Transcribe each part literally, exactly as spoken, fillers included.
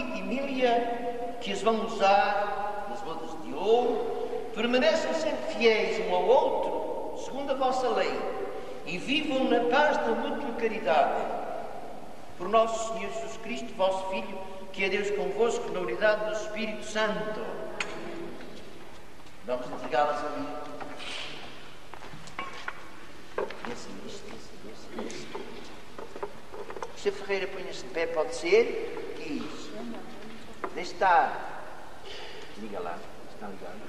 Emília, que as vão usar nas bodas de ouro, permaneçam sempre fiéis um ao outro, segundo a vossa lei, e vivam na paz da mútua caridade. Por nosso Senhor Jesus Cristo, vosso Filho, que é Deus convosco na unidade do Espírito Santo. Vamos entregá-las ali. Esse, isto, esse, esse, esse. O senhor Ferreira põe-se de pé, pode ser? Que isso? Deixe estar. Liga lá, está ligado.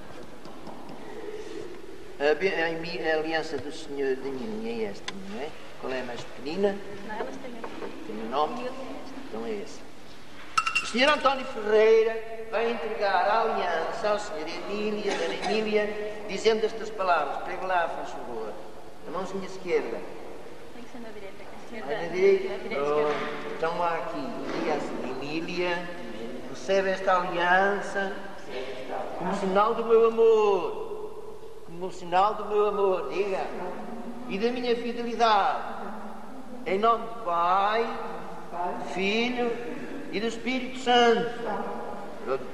A, a, a aliança do senhor da minha é esta, não é? Qual é a mais pequenina? Não, elas têm Tem o nome? Então é esse. O senhor António Ferreira vai entregar a aliança ao senhor Emília, Dona Emília, dizendo estas palavras. Pregue lá, faz favor. A mãozinha esquerda. Tem que ser na direita, que a esquerda. Vai na direita? Na direita, esquerda. Então lá aqui, diga assim, Emília, recebe esta aliança como sinal do meu amor. Como sinal do meu amor, diga. E da minha fidelidade. Em nome do Pai, do Filho e do Espírito Santo. Pronto.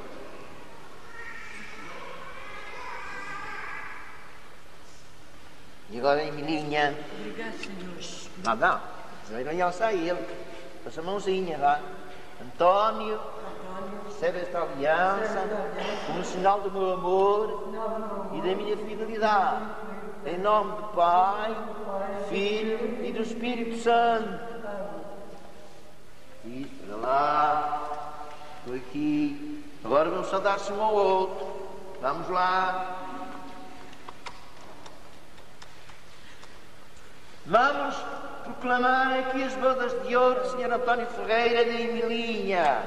E agora, Emilinha. Obrigado, senhores. Não, não. Vai aliança a ele. Passa a mãozinha lá. António, recebe esta aliança como sinal do meu amor e da minha fidelidade. Em nome do Pai, Filho e do Espírito Santo. Isso, para lá. Estou aqui. Agora vamos saudar-se um ao outro. Vamos lá. Vamos proclamar aqui as bodas de ouro do senhor António Ferreira da Emilinha.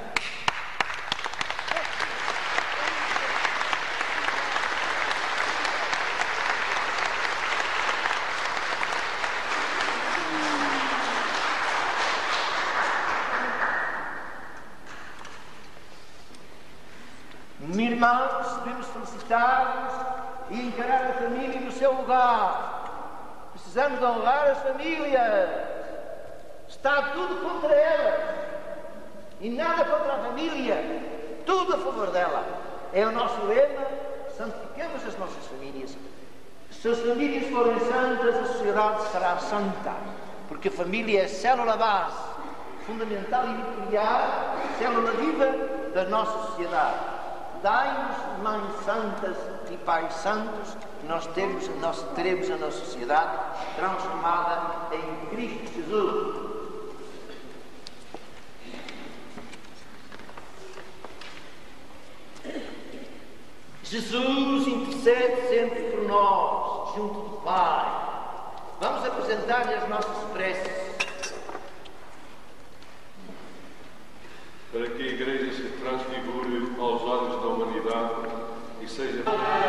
Irmãos, devemos felicitar-nos e encarar a família no seu lugar. Precisamos de honrar as famílias. Está tudo contra elas e nada contra a família. Tudo a favor dela. É o nosso lema. Santifiquemos as nossas famílias. Se as famílias forem santas, a sociedade será santa. Porque a família é a célula base, fundamental e nuclear, célula viva da nossa sociedade. Dai-nos mães santas e pais santos, que nós, temos, nós teremos a nossa sociedade transformada em Cristo Jesus. Jesus intercede sempre por nós, junto do Pai. Vamos apresentar-lhe as nossas preces. Para que a Igreja se transfigure aos olhos da humanidade e seja...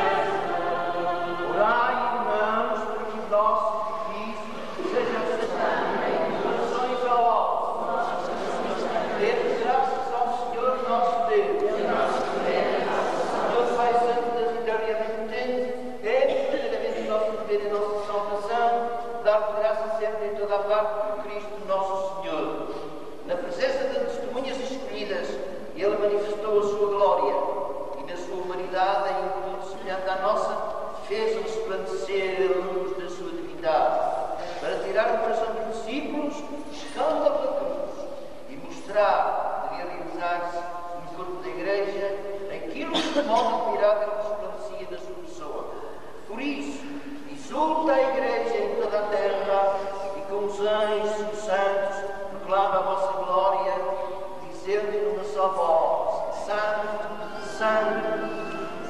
Orai, irmãos, para que o nosso sacrifício seja aceito em corações ao alto. Demos graças ao Senhor nosso Deus. Senhor Pai Santo das eternidades potentes, é verdadeiramente nosso dever e nossa salvação, dar-te graça sempre em toda a parte por Cristo nosso Senhor. Na presença de testemunhas escolhidas, Ele manifestou a sua glória e na sua humanidade, em um mundo semelhante à nossa, fez resplandecer a luz da sua divindade, para tirar o coração dos discípulos escândalo da cruz e mostrar que devia realizar-se no corpo da Igreja aquilo que de modo admirável resplandecia da sua pessoa. Por isso, exulta a Igreja em toda a terra e com os anjos e os santos proclama a vossa glória, dizendo numa só voz: Santo, Santo,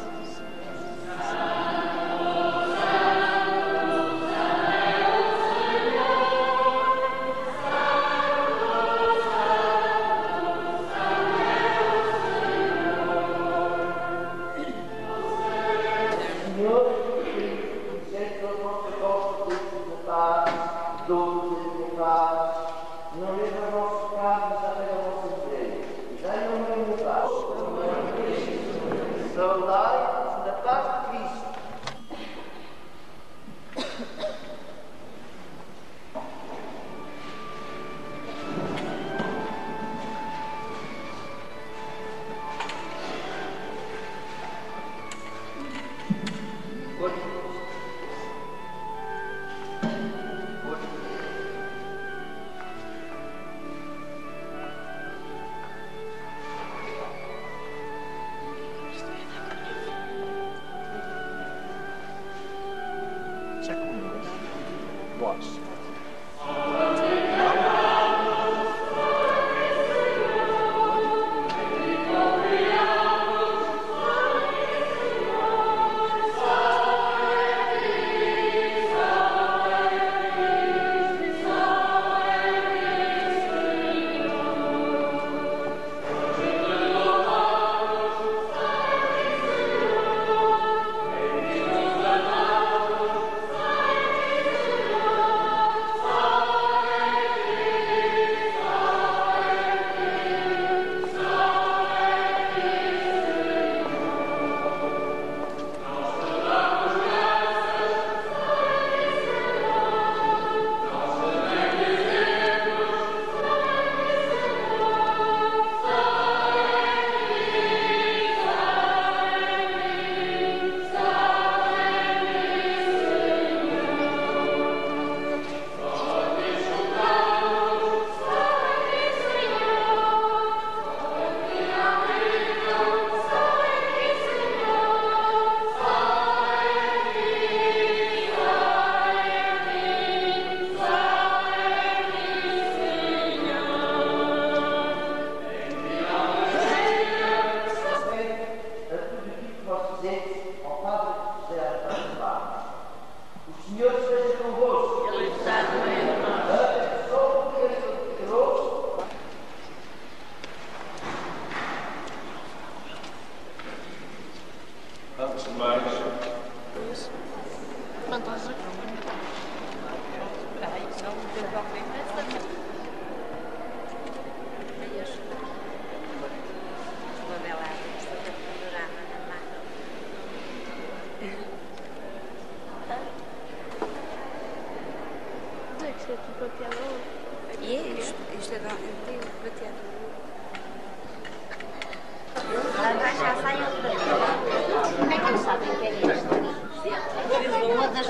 saudai-vos da paz de Cristo. vós. Antes de mais, E é isto, isto é da antigo bateador. Agora já saiu de como é que eles sabem o que é isto? Uma das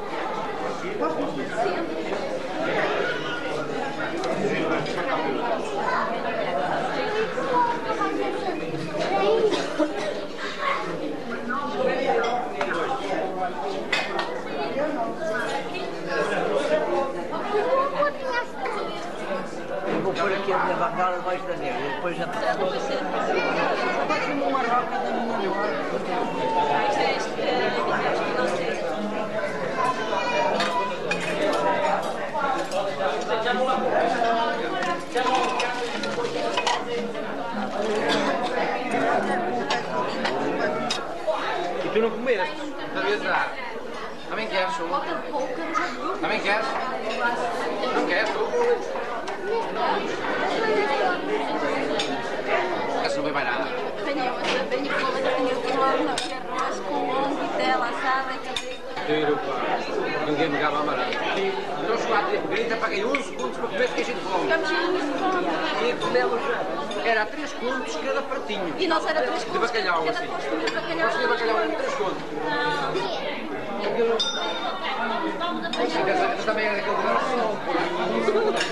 Vou pôr aqui a minha bengala debaixo da neve e depois já está. Como uma roca da minha mão. Isto é este, é não sei. E tu não comeste? Sabias dar? Também queres, Su? Também queres? Não queres, Su? Essa não vem mais nada. Tenho outra, tenho cola, tenho forno, arroz com longo, vitela, assada e Tiro, pá. Ninguém me gaba amarelo. Então, chocolate de grita, paguei onze segundos para comer, fiquei cheio de fome. E comemos, era três contos cada pratinho. E nós era três De contos. bacalhau, Cada assim. postinho de bacalhau. Postinho de bacalhau, três contos. Aquilo... Essa também era daquele lugar.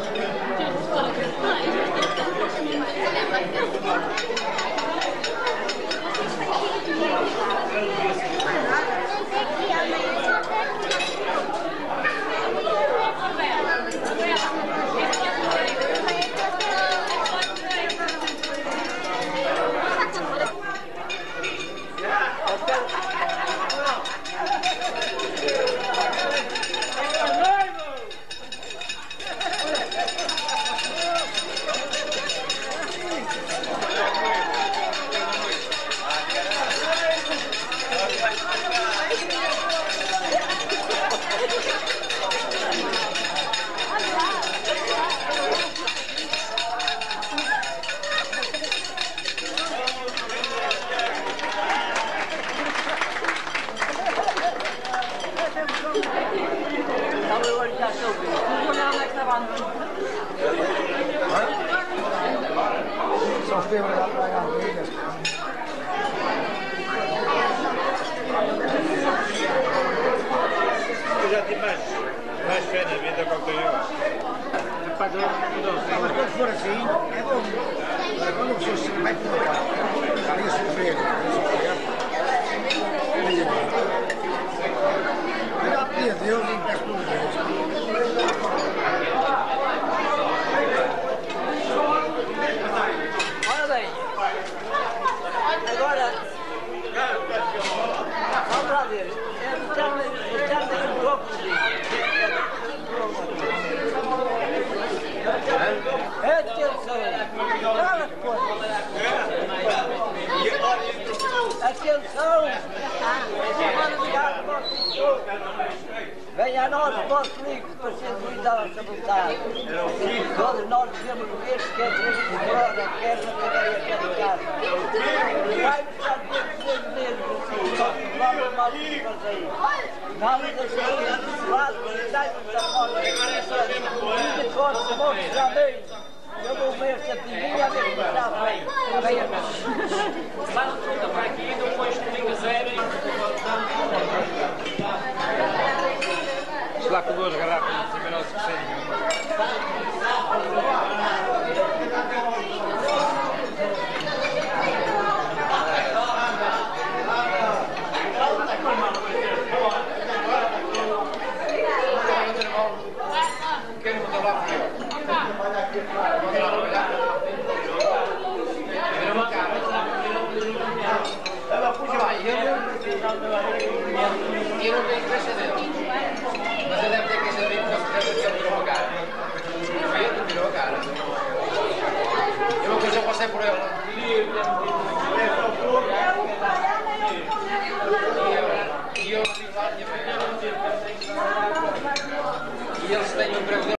Só febra da praia amigas. Eu já tive mais, mais fé na vida com que eu. Mas quando for assim, é bom. Agora, quando a pessoa se vai para o carro, está ali a sofrer, eu já pedi a Deus e peço por Deus. vosso livro para ser utilizado a sabotar. Todos nós devemos ver se quer ver se brota, quer na cadeia, quer em casa. Vai deixar de ser mesmo assim. Vamos mal para aí. Vamos deixar de lado e saímos da forma de e de força, vamos já bem. Eu vou ver se a pinguinha a ver se está bem. Bem a Vai no fruta para aqui, depois comigo zero e... Lá com duas garrafas de cima não se percebe. Eu não tenho queixa dele, mas ele deve ter queixa de mim porque ele deve ter virou a cara. Ele virou a cara. Eu uma coisa eu passei por ele. E eu, e eu, e eu, e eles têm um emprego dele.